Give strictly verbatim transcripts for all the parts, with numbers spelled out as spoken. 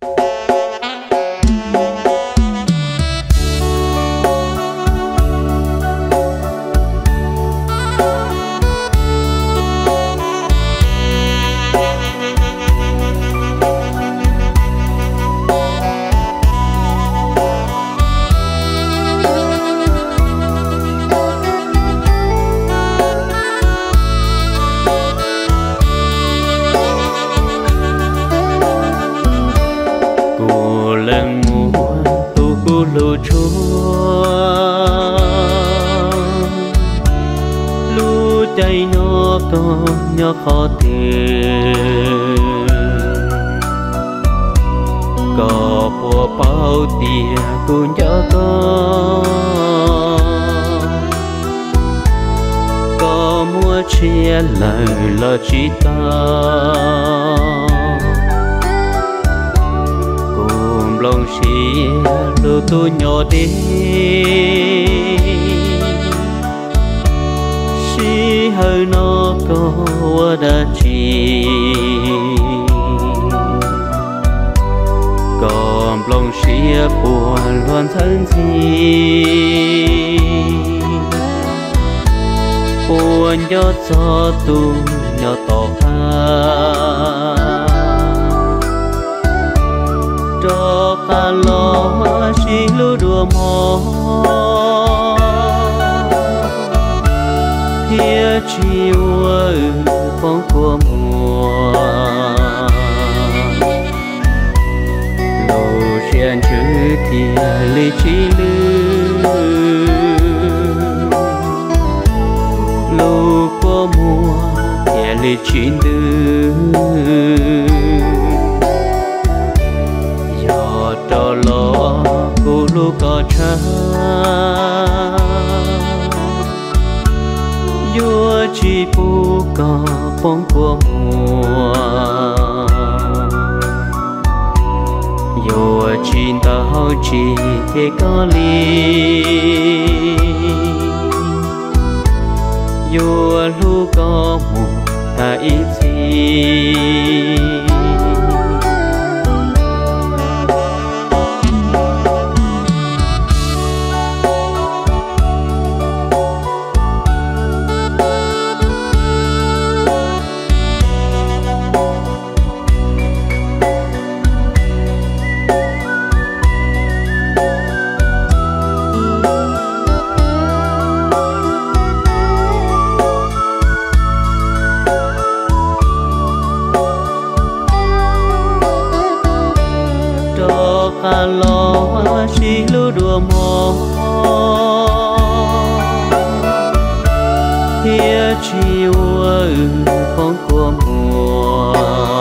lù chúa lù chạy nó có nhỏ khó tiền có bùa bao tiền cũng cho con có mua chia lời là chỉ ta lòng xì lù tu nhỏ đi xì hơi nó có đã chi còn lòng xì buồn loạn thân gì buồn gió gió tu nhỏ tỏ cho cả lo chỉ lưu đùa mò thiê chiều ở phong của mùa lầu trên chữ thiê lý chi lưu lầu của mùa thiê lý chi lưu cho lo cô lu có cha vua chỉ bu có phong của mùa vua chỉ tao chỉ thế có ly vua lu có mùa ta ít gì cả lo chỉ lưu đùa mò thiê chiều ở phong của mùa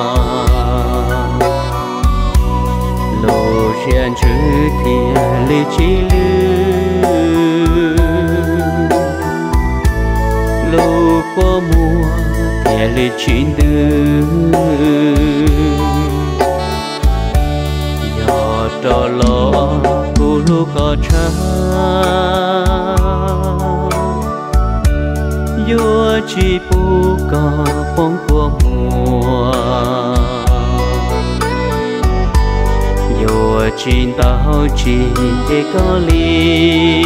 lô trên chữ thiê lý chi lưu lô của mùa thiê lý chi lưu cho lo cô lu có cha vua chỉ bu có phong của mùa vua chỉ tao chỉ để có ly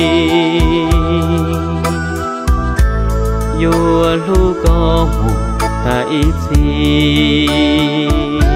vua lu có mùa ta ít gì